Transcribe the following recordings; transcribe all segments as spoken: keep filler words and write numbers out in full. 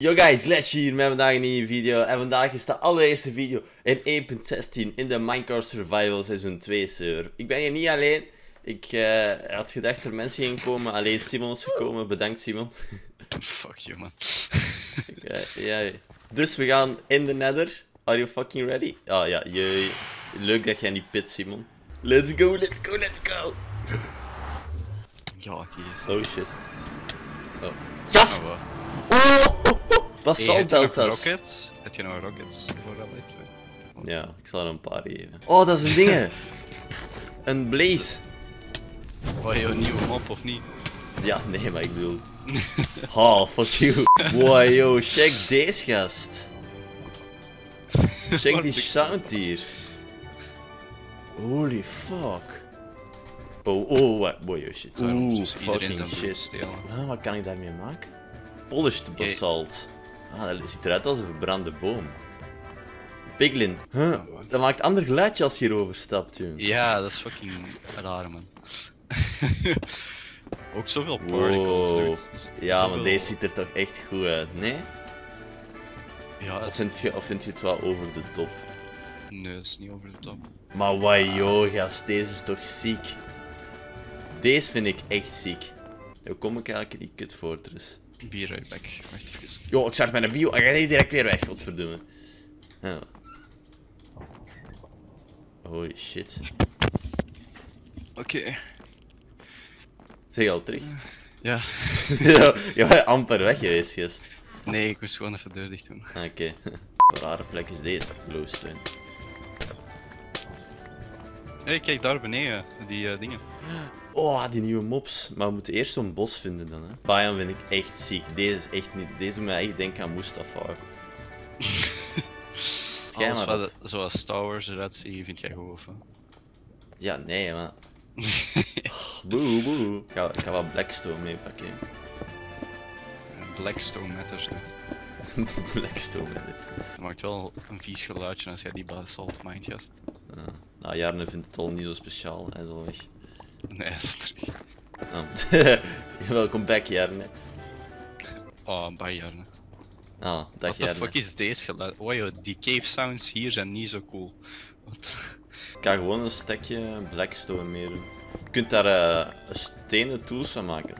Yo guys, Lesje hier met vandaag een nieuwe video. En vandaag is de allereerste video in één punt zestien in de Minecraft Survival Seizoen twee server. Ik ben hier niet alleen. Ik uh, had gedacht dat er mensen gingen komen. Alleen Simon is gekomen. Bedankt Simon. Fuck you man. ja, ja. Dus we gaan in de nether. Are you fucking ready? Ah ja, je... leuk dat jij niet pit Simon. Let's go, let's go, let's go. Ja, kies. Oh shit. Oh. Gast! Oh, Oh! Wat hey, zal heb je nog delta's? rockets? Heb je nog rockets voor dat light? Ja, ik zal er een paar geven. Oh, dat is een ding. Een blaze. Wou je een nieuwe mop of niet? Ja, nee, maar ik bedoel... Oh, fuck you. Wow, yo, check deze gast. Check die sound hier. Holy fuck. Oh, oh, wat. Boy, oh shit. Daarom Oeh, dus iedereen fucking zijn shit. brood stelen. Ah, wat kan ik daarmee maken? Polished basalt. Ah, dat ziet eruit als een verbrande boom. Piglin. Huh, dat maakt een ander geluidje als je hierover stapt, joh. Ja, dat is fucking raar man. Ook zoveel particles, Wow. dude. Ja, Zoveel... maar deze ziet er toch echt goed uit, nee? Ja, Of vind je, of vind je het wel over de top? nee, dat is niet over de top. Maar wauw, joh, gast, deze is toch ziek? Deze vind ik echt ziek. Hoe kom ik eigenlijk in die kut fortress? Be right back. Wacht even. Yo, ik zag mijn view en ga je direct weer weg, godverdomme. Ja. Holy shit. Oké. Okay. Zeg je al terug? Ja. ja, je bent amper weg geweest, gast. Nee, ik moest gewoon even de deur dicht doen. Oké. Okay. Wat een rare plek is deze, Glowstone. Hé, hey, kijk daar beneden, die uh, dingen. Oh, die nieuwe mobs. Maar we moeten eerst zo'n bos vinden dan, hè. Biome vind ik echt ziek. Deze is echt niet... Deze doet me echt denken aan Mustafar. Alles wat zoals Star Wars eruit ziet, vind jij goed, of wat? Ja, nee, maar... boe, boe. Ik ga, ik ga wat Blackstone meepakken. Blackstone Matters doet. Blackstone Matters. Dat maakt wel een vies geluidje als jij die basalt mindt, gast. Uh, nou, Jarne vindt het al niet zo speciaal. Hij is al weg. Nee, hij is terug. Oh. Welkom back, Jarne. Oh, bye Jarne. Ah, dag What the Jarne. fuck is deze geluid? Oh joh, die cave sounds hier zijn niet zo cool. Wat? Ik ga gewoon een stekje Blackstone mee doen. Je kunt daar uh, stenen tools van maken.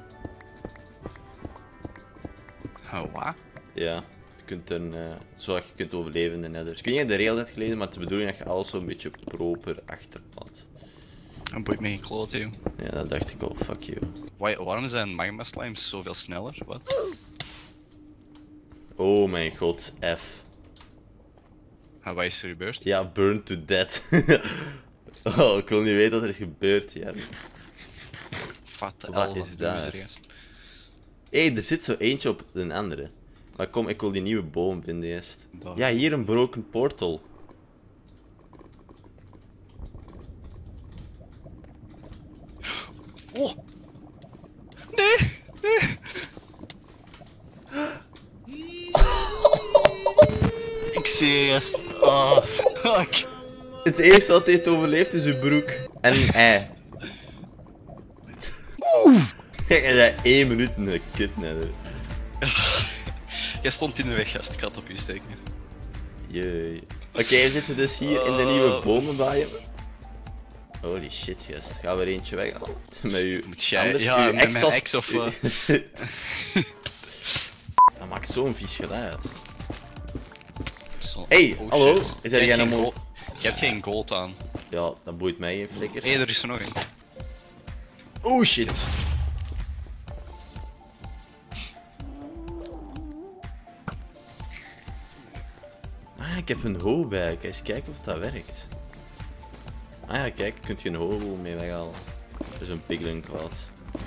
Oh, wat? Ja, je kunt er, uh, zodat je kunt overleven in de nether. Dus ik weet niet of je de rail hebt gelezen, maar het is de bedoeling dat je alles zo'n beetje proper achterplant. Dat boeit me geen klote, joh. Ja, dat dacht ik al, fuck you. Why, waarom zijn magma slimes zoveel sneller? Wat? Oh mijn god, F. Ah, wat is er gebeurd? Ja, burn to death. Oh, ik wil niet weten wat er is gebeurd, ja. Wat Wat is daar? Hé, hey, er zit zo eentje op een andere. Maar kom, ik wil die nieuwe boom vinden eerst. Daar. Ja, hier een broken portal. Oh! Nee! Nee! Ik zie je, gast. Oh, fuck. Het eerste wat hij heeft overleefd is uw broek. En een ei. Kijk, hij zei één minuut in de kut nether. Jij stond in de weg, gast. Ik had op je steken. Jee. Oké, okay, we zitten dus hier in de nieuwe bomenbaaien. Holy shit, gast. Gaan we er eentje weghalen? Met u. Moet jij... Anders Ja, uw met ex mijn of- ex of... Uh... Dat maakt zo'n vies geluid. Zo- Hey, oh, hallo? shit. Is Je er hebt geen geen mo- gold- Je hebt geen gold aan. Ja, dat boeit mij geen flikker. Hé, hey, er is er nog een. Oh shit. Ah, ik heb een hoe bij. Eens kijken of dat werkt. Ah ja, kijk, je kunt je een hoe mee weghalen. Er is een piglin kwaad.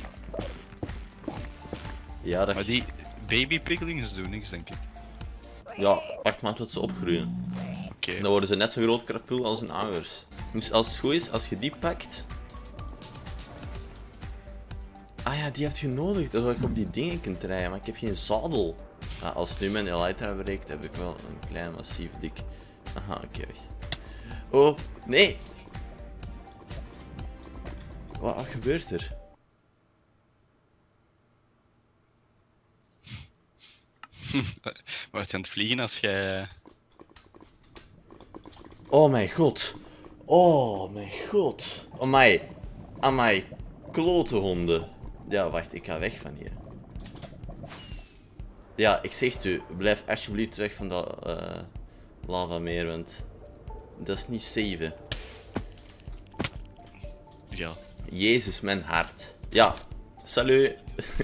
Ja, dat... Maar die baby piglings doen niks, denk ik. Ja, wacht maar tot ze opgroeien. Oké. Okay. Dan worden ze net zo groot krapul als een ouders. Dus als het goed is, als je die pakt... Ah ja, die heb je nodig, zodat je op die dingen kunt rijden, maar ik heb geen zadel. Ah, als nu mijn Elytra breekt, heb ik wel een klein massief dik. Aha, oké, okay, wacht. Oh, nee! Wat, wat gebeurt er? Wordt je aan het vliegen als jij... Oh mijn god. Oh mijn god. Amai. Amai. Klote honden. Ja, wacht. Ik ga weg van hier. Ja, ik zeg het u. Blijf alsjeblieft weg van dat uh, lava meer, want dat is niet safe. Ja. Jezus, mijn hart. Ja. Salut.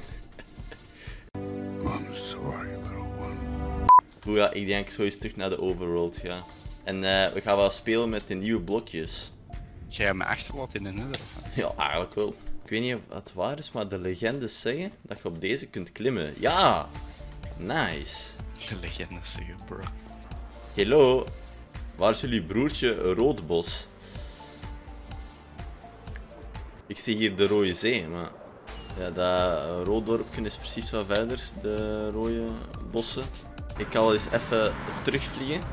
I'm sorry, little one. Hoe ja, ik denk dat ik zo eens terug naar de overworld ga. En uh, we gaan wel spelen met de nieuwe blokjes. Ga je me achterlaten in de nether? Of? Ja, eigenlijk wel. Ik weet niet of het waar is, maar de legendes zeggen dat je op deze kunt klimmen. Ja! Nice. De legendes zeggen, bro. Hallo. Waar is jullie broertje Roodbos? Ik zie hier de Rode Zee, maar... Ja, dat Rooddorpje is precies wat verder, de rode bossen. Ik kan wel eens even terugvliegen.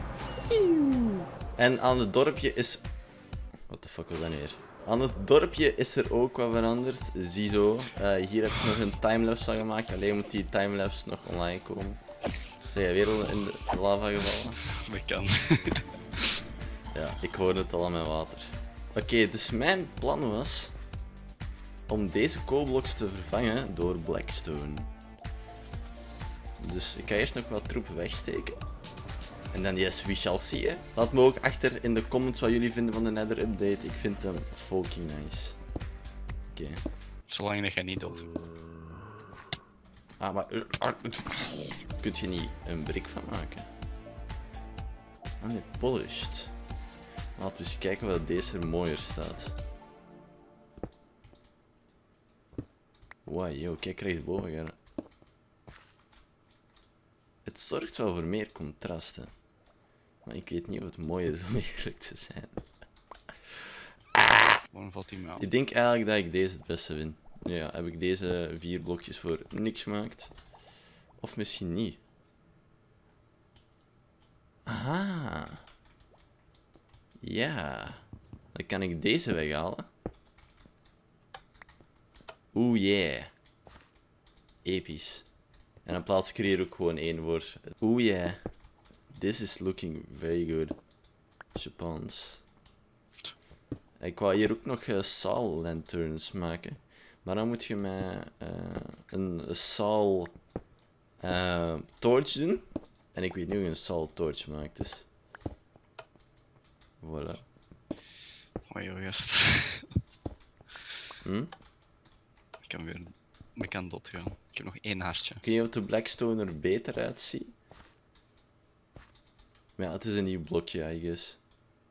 En aan het dorpje is... What the fuck was dat nu weer? Aan het dorpje is er ook wat veranderd. Ziezo. Uh, hier heb ik nog een timelapse van gemaakt. Alleen moet die timelapse nog online komen. Zijn jij weer al in de lava gevallen? Dat kan. Ja, ik hoorde het al aan mijn water. Oké, okay, dus mijn plan was om deze koolbloks te vervangen door Blackstone. Dus ik ga eerst nog wat troepen wegsteken. En dan yes, we shall see. Hè. Laat me ook achter in de comments wat jullie vinden van de Nether update. Ik vind hem fucking nice. Oké. Okay. Zolang dat jij niet doet. Ah, maar... Kun je niet een brick van maken? Ah nee, polished. Laten we eens kijken wat deze er mooier staat. Wow, yo, kijk rechtsboven gaan. Het zorgt wel voor meer contrasten. Maar ik weet niet of het mooier is om eerlijk te zijn. Waarom valt hij me aan? Ik denk eigenlijk dat ik deze het beste vind. Ja, heb ik deze vier blokjes voor niks gemaakt? Of misschien niet. Aha. Ja. Dan kan ik deze weghalen. Oeh, yeah. Episch. En dan plaats ik er hier ook gewoon één voor. Oeh, yeah. This is looking very good. Japans. Ik wou hier ook nog uh, Saal lanterns maken. Maar dan moet je mij uh, een Saal uh, torch doen. En ik weet niet hoe je een Saal torch maakt, dus... Voilà. Oh joh, gast. Hm? Ik kan weer... Ik kan doodgaan. Ik heb nog één hartje. Kun je of de Blackstone er beter uitziet? Maar ja, het is een nieuw blokje, I guess.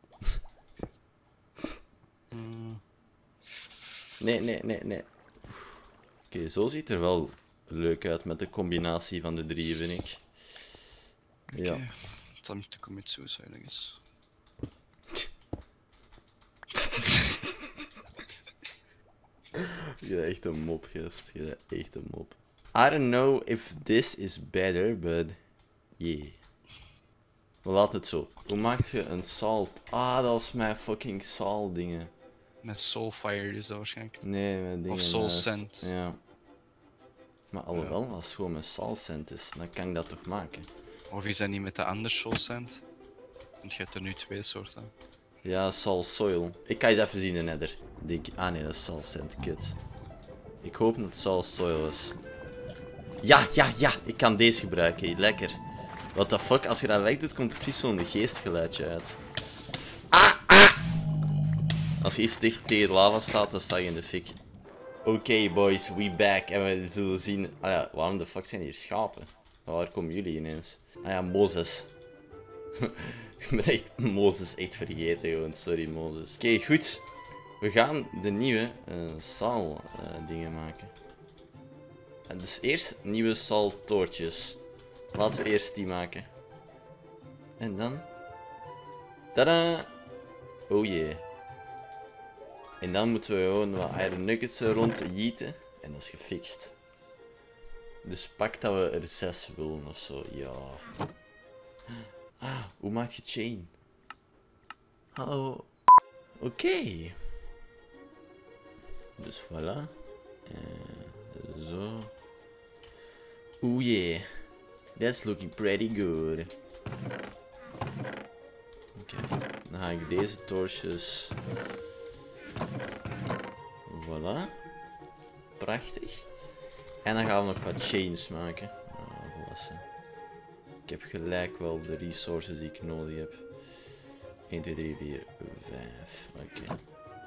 Mm. Nee, nee, nee, nee. Oké, okay, zo ziet het er wel leuk uit met de combinatie van de drie, vind ik. Ja. Okay. Time to commit suicide, I guess. Je bent echt een mop, gast. Je bent echt een mop. I don't know if this is better, but... Yeah. Maar laat het zo. Hoe maak je een salt? Ah, dat was mijn fucking salt dingen. Met Soulfire is dat waarschijnlijk. Nee, mijn dingen. Of Soul uh, Sand. Ja. Maar alhoewel, als het gewoon met salt sand is, dan kan ik dat toch maken. Of is dat niet met de andere Soul Sand? Want je hebt er nu twee soorten. Ja, salt soil. Ik ga eens even zien in de nether. Denk, ah nee, dat is salt sand, kut. Ik hoop dat het salt soil is. Ja, ja, ja, ik kan deze gebruiken. Lekker. What the fuck, als je dat wegdoet, komt er precies zo'n geestgeluidje uit. Ah, ah! Als je iets dicht tegen de lava staat, dan sta je in de fik. Oké, okay, boys, we back. En we zullen zien... Ah ja, waarom de fuck zijn hier schapen? Waar komen jullie ineens? Ah ja, Mozes. Ik ben echt Mozes echt vergeten gewoon. Sorry, Mozes. Oké, okay, goed. We gaan de nieuwe uh, Saal uh, dingen maken. En dus eerst nieuwe Saal toortjes. Laten we eerst die maken. En dan... Tada! Oh yeah. En dan moeten we gewoon wat iron nuggets rond jieten. En dat is gefixt. Dus pak dat we er zes willen of zo. Ja. Ah, hoe maak je chain? Hallo. Oké. Okay. Dus voilà. Uh, zo. Oeh yeah. That's looking pretty good. Oké, dan ga ik deze torches... Voilà. Prachtig. En dan gaan we nog wat chains maken. Oh, volwassen. Ik heb gelijk wel de resources die ik nodig heb. één, twee, drie, vier, vijf. Oké. Okay.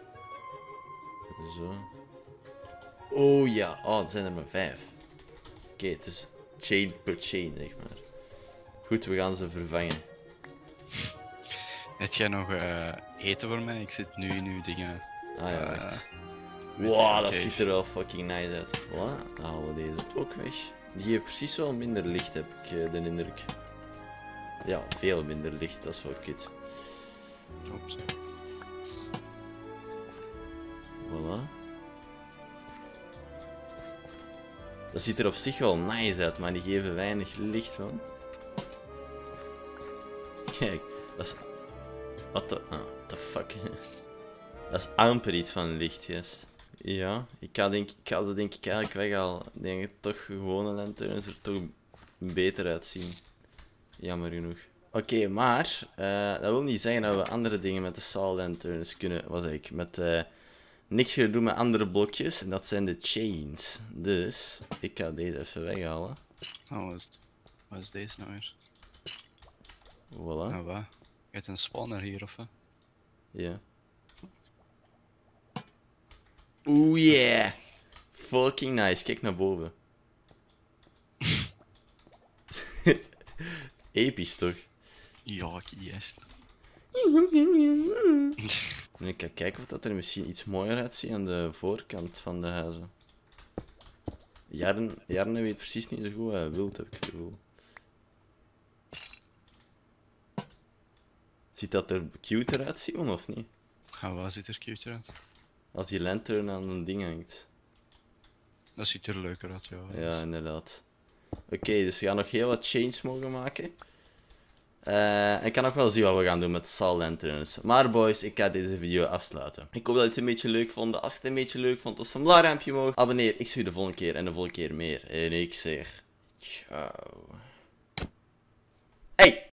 Zo. Oh ja, oh, het zijn er maar vijf. Oké, okay, het is chain per chain, zeg maar. Goed, we gaan ze vervangen. Heb jij nog uh, eten voor mij? Ik zit nu in uw dingen. Ah ja, wacht. Uh, Wow, dat ziet er wel fucking nice uit. Voilà, dan halen we deze ook weg. Die heeft precies wel minder licht, heb ik uh, de indruk. Ja, veel minder licht, dat is voor kut. Klopt. Voilà. Dat ziet er op zich wel nice uit, maar die geven weinig licht, man. Kijk, dat is... What the... Ah, what the fuck. Dat is amper iets van licht, yes. Ja, ik ga, denk, ik ga ze denk ik eigenlijk weghalen. Ik denk dat toch gewone lanterns er toch beter uitzien. Jammer genoeg. Oké, okay, maar uh, dat wil niet zeggen dat we andere dingen met de Saw lanterns kunnen. Wat zeg ik? Met uh, niks gaan doen met andere blokjes. En dat zijn de chains. Dus ik ga deze even weghalen. Oh, wat is, wat is deze nou weer? Voilà. Nou, wat? Je hebt een spawner hier, of wat? Ja. Oeh yeah! Fucking nice, kijk naar boven. Episch toch? Ja, yes. En ik ga kijken of dat er misschien iets mooier uitziet aan de voorkant van de huizen. Jarn, Jarne weet precies niet zo goed wat hij wilt, heb ik het gevoel. Ziet dat er cuter uit, Simon, of niet? Ah, wat ziet er cute uit? Als die lantern aan een ding hangt. Dat ziet er leuker uit, ja. Ja, inderdaad. Oké, okay, dus we gaan nog heel wat chains mogen maken. Uh, en ik kan ook wel zien wat we gaan doen met Saw lanterns. Maar boys, ik ga deze video afsluiten. Ik hoop dat je het een beetje leuk vond. Als je het een beetje leuk vond, dus een blauwraampje omhoog. Abonneer, ik zie je de volgende keer en de volgende keer meer. En ik zeg... Ciao. Hey!